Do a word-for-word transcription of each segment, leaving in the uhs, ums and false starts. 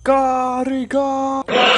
Carica!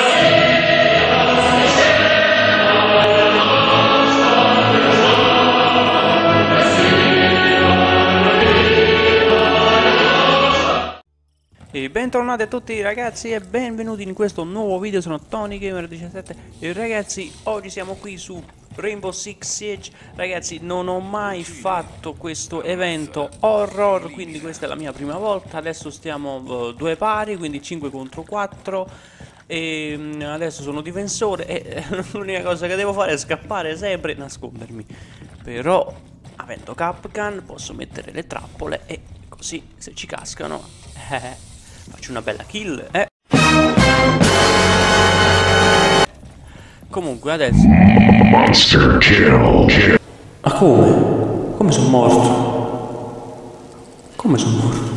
E bentornati a tutti ragazzi e benvenuti in questo nuovo video. Sono Tony Gamer diciassette e ragazzi, oggi siamo qui su Rainbow Six Siege. Ragazzi, non ho mai fatto questo evento horror, quindi questa è la mia prima volta. Adesso stiamo uh, due pari, quindi cinque contro quattro. E um, adesso sono difensore e l'unica cosa che devo fare è scappare sempre e nascondermi. Però avendo Kapkan posso mettere le trappole e così se ci cascano eh, faccio una bella kill, eh. Comunque adesso Monster kill. Ma come? Come sono morto? Come sono morto?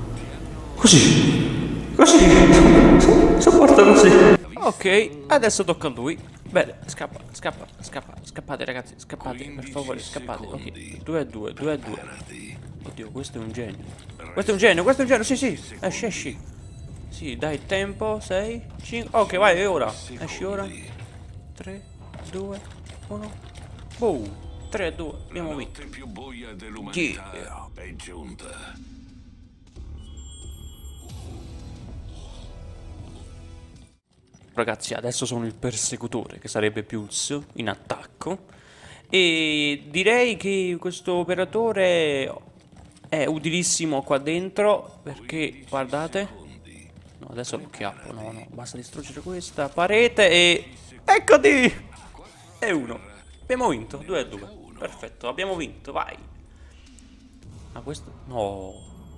Così. Così. Sono morto così. Ok, adesso tocca a lui. Bene, scappa, scappa, scappa, scappate ragazzi, scappate, per favore, scappate. Ok, due a due, due a due. Oddio, questo è un genio. Questo è un genio, questo è un genio, sì sì. Esci, esci. Sì, dai, tempo, sei, cinque. Ok, vai, è ora. Esci ora. tre, due, uno. Boom. tre a due, abbiamo vinto. Yeah. È giunta. Ragazzi, adesso sono il persecutore, che sarebbe Pulse, in attacco. E direi che questo operatore è utilissimo qua dentro, perché, guardate. No, adesso lo chiappo, no, no, basta distruggere questa parete e... Eccoti! E uno. Abbiamo vinto, due a due. Perfetto, abbiamo vinto, vai. Ma questo... No.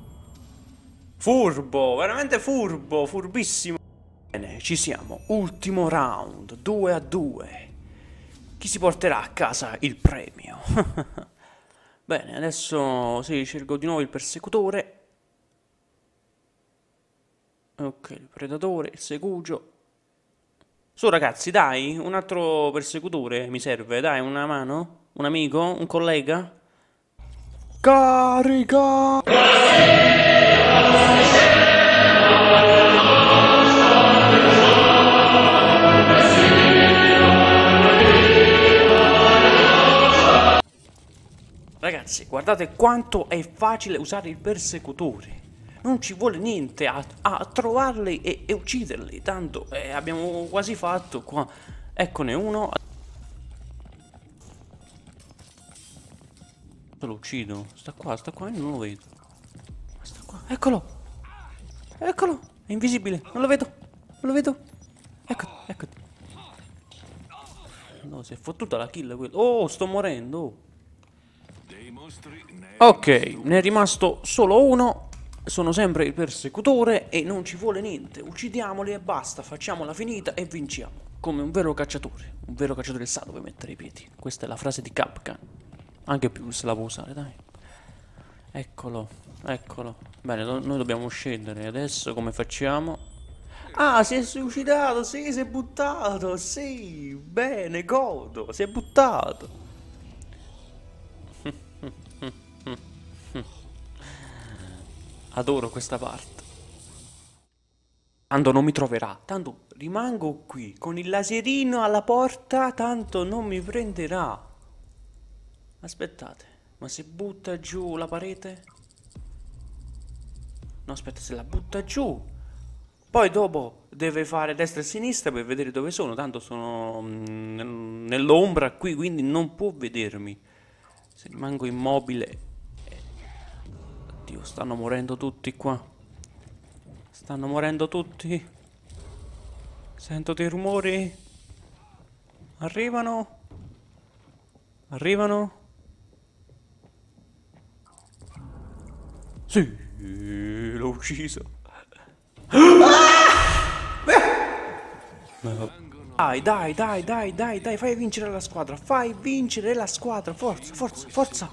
Furbo, veramente furbo, furbissimo. Bene, ci siamo. Ultimo round, due a due. Chi si porterà a casa il premio? Bene, adesso sì, scelgo di nuovo il persecutore. Ok, il predatore, il segugio. Su ragazzi, dai, un altro persecutore mi serve, dai, una mano? Un amico? Un collega? Carica! Ragazzi, guardate quanto è facile usare il persecutore. Non ci vuole niente a, a trovarli e, e ucciderli. Tanto eh, abbiamo quasi fatto qua. Eccone uno. Lo uccido. Sta qua, sta qua, io non lo vedo. Sta qua, eccolo. Eccolo, è invisibile, non lo vedo. Non lo vedo. Eccoti, eccoti. No, si è fottuta la kill quello. Oh, sto morendo. Ok, ne è rimasto solo uno. Sono sempre il persecutore e non ci vuole niente. Uccidiamoli e basta, facciamola finita e vinciamo. Come un vero cacciatore. Un vero cacciatore sa dove mettere i piedi. Questa è la frase di Kapkan. Anche più se la può usare, dai. Eccolo, eccolo. Bene, no, noi dobbiamo scendere. Adesso come facciamo? Ah, si è suicidato, sì, si è buttato. Sì, bene, godo. Si è buttato. Adoro questa parte. Tanto non mi troverà. Tanto rimango qui con il laserino alla porta. Tanto non mi prenderà. Aspettate. Ma se butta giù la parete? No, aspetta, se la butta giù. Poi dopo deve fare destra e sinistra per vedere dove sono. Tanto sono mm, nell'ombra qui, quindi non può vedermi. Se rimango immobile... Oddio, stanno morendo tutti qua. Stanno morendo tutti. Sento dei rumori. Arrivano. Arrivano. Sì, l'ho ucciso. Dai, dai, dai, dai, dai, dai, fai vincere la squadra. Fai vincere la squadra. Forza, forza, forza.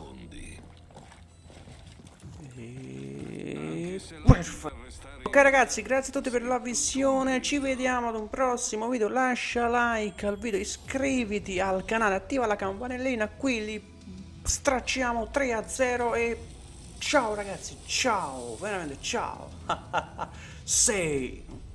Perfetto. Ok ragazzi, grazie a tutti per la visione. Ci vediamo ad un prossimo video. Lascia like al video, iscriviti al canale, attiva la campanellina. Qui li stracciamo tre a zero e ciao ragazzi, ciao, veramente ciao. Sei